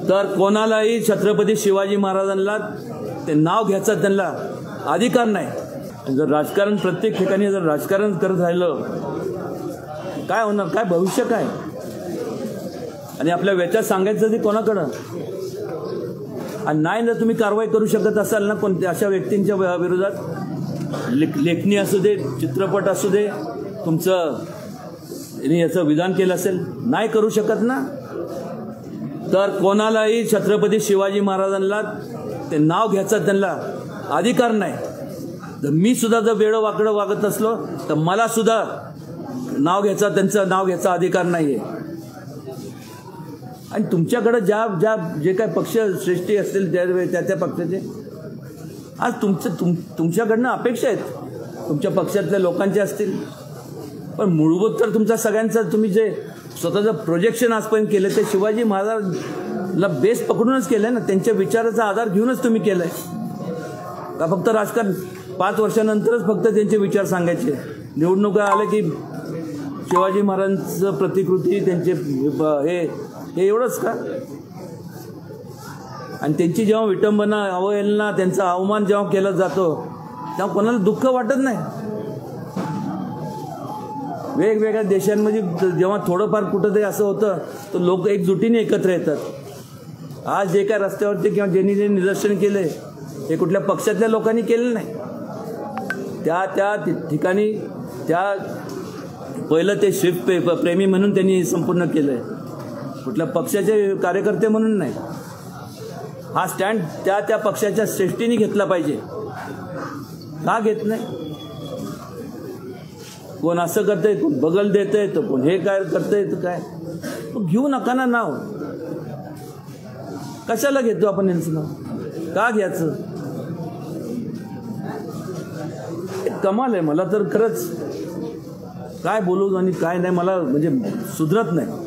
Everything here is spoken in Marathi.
तर कोणालाही छत्रपती शिवाजी महाराजांना ते नाव घ्यायचा त्यांना अधिकार नाही। जर राजकारण प्रत्येक ठिकाणी जर राजकारण करत राहिलं काय होणार, काय भविष्य काय? आणि आपल्या व्यथा सांगायचं ते कोणाकडं? आणि नाही जर तुम्ही कारवाई करू शकत असाल ना कोणत्या अशा व्यक्तींच्या विरोधात, लेखणी असू दे, चित्रपट असू दे, तुमचं याचं विधान केलं असेल, नाही करू शकत ना, तर कोणालाही छत्रपती शिवाजी महाराजांना ते नाव घ्यायचा त्यांना अधिकार नाही। जर मी सुद्धा जर वेळं वाकडं वागत असलो तर मला सुद्धा नाव घ्यायचा, त्यांचं नाव घ्यायचा अधिकार नाही आहे। आणि तुमच्याकडे ज्या जे काही पक्ष श्रेष्ठी असतील त्या पक्षाचे आज तुमच्याकडनं अपेक्षा आहेत, तुमच्या पक्षातल्या लोकांचे असतील, पण मूलभूत तर तुमचा सगळ्यांचं तुम्ही जे स्वतःचं प्रोजेक्शन आजपर्यंत केलं ते शिवाजी महाराजला बेस पकडूनच केलं ना, त्यांच्या विचाराचा आधार घेऊनच तुम्ही केलं आहे का? फक्त राजकारण 5 वर्षानंतरच फक्त त्यांचे विचार सांगायचे, निवडणुका आल्या की शिवाजी महाराजांचं प्रतिकृती त्यांचे हे एवढंच का? आणि त्यांची जेव्हा विटंबना, अवहेलना, त्यांचा अवमान जेव्हा केला जातो तेव्हा कोणाला दुःख वाटत नाही? वेगवेगळ्या देशांमध्ये जेव्हा थोडंफार कुठंतरी असं होतं तर लोक एकजुटीने एकत्र येतात। आज जे काय रस्त्यावरती किंवा ज्यांनी जे निदर्शन केले हे कुठल्या पक्षातल्या लोकांनी केलं नाही, त्या ठिकाणी त्या पहिलं ते शिफ्ट प्रेमी म्हणून त्यांनी संपूर्ण केलं आहे, कुठल्या पक्षाचे कार्यकर्ते म्हणून नाही। हा स्टँड त्या पक्षाच्या श्रेष्ठीने घेतला पाहिजे, का घेत नाही? कोण असं करतंय, कोण बगल देतंय, तर कोण हे काय करतंय, तर काय घेऊ नका ना नाव। कशाला घेतो आपण यांचं नाव, का घ्यायचं? कमाल आहे। मला तर खरंच काय बोलू आणि काय नाही मला म्हणजे सुधरत नाही।